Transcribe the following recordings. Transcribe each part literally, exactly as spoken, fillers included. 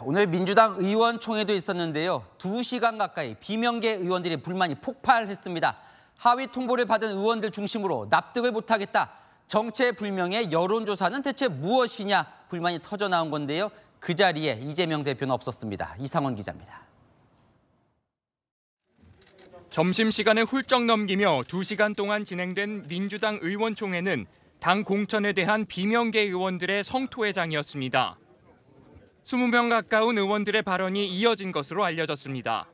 오늘 민주당 의원총회도 있었는데요. 두 시간 가까이 비명계 의원들의 불만이 폭발했습니다. 하위 통보를 받은 의원들 중심으로 납득을 못하겠다. 정체불명의 여론조사는 대체 무엇이냐 불만이 터져나온 건데요. 그 자리에 이재명 대표는 없었습니다. 이상원 기자입니다. 점심시간을 훌쩍 넘기며 두 시간 동안 진행된 민주당 의원총회는 당 공천에 대한 비명계 의원들의 성토회장이었습니다. 이십 명 가까운 의원들의 발언이 이어진 것으로 알려졌습니다.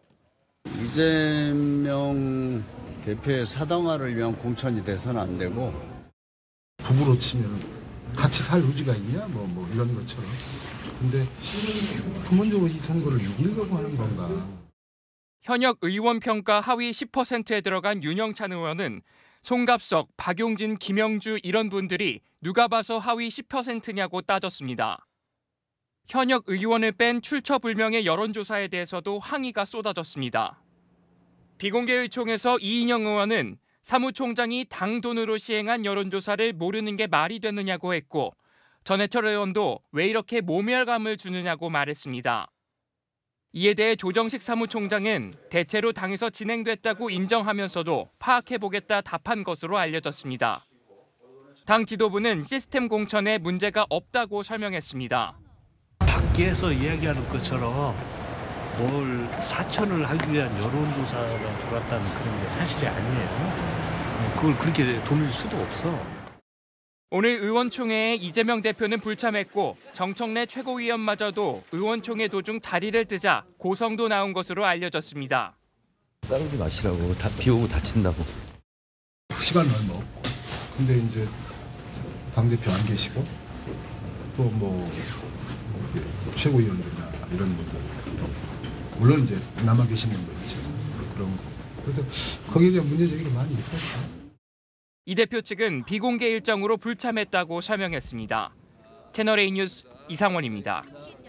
이재명 대표의 사당화를 위한 공천이 돼서는 안 되고 부부로 치면 같이 살 의지가 있냐 뭐, 뭐 이런 것처럼. 근데 근본적으로 이 선거를 이기려고 하는 건가. 현역 의원 평가 하위 십 퍼센트에 들어간 윤영찬 의원은 송갑석, 박용진, 김영주 이런 분들이 누가 봐서 하위 십 퍼센트냐고 따졌습니다. 현역 의원을 뺀 출처불명의 여론조사에 대해서도 항의가 쏟아졌습니다. 비공개 의총에서 이인영 의원은 사무총장이 당 돈으로 시행한 여론조사를 모르는 게 말이 되느냐고 했고 전해철 의원도 왜 이렇게 모멸감을 주느냐고 말했습니다. 이에 대해 조정식 사무총장은 대체로 당에서 진행됐다고 인정하면서도 파악해보겠다 답한 것으로 알려졌습니다. 당 지도부는 시스템 공천에 문제가 없다고 설명했습니다. 밖에서 이야기하는 것처럼 뭘 사천을 하기 위한 여론조사가 돌았다는 그런 게 사실이 아니에요. 그걸 그렇게 돌릴 수도 없어. 오늘 의원총회에 이재명 대표는 불참했고 정청래 최고위원마저도 의원총회 도중 자리를 뜨자 고성도 나온 것으로 알려졌습니다. 싸우지 마시라고. 다 비 오고 다친다고. 시간 얼마 없고. 근데 이제 당대표 안 계시고 또 뭐 최고위원들이나 이런 분들 물론 이제 남아 계신 분들 있죠. 그런 거. 그래서 거기에 대한 문제 제기를 많이 했었죠. 이 대표 측은 비공개 일정으로 불참했다고 설명했습니다. 채널A 뉴스 이상원입니다.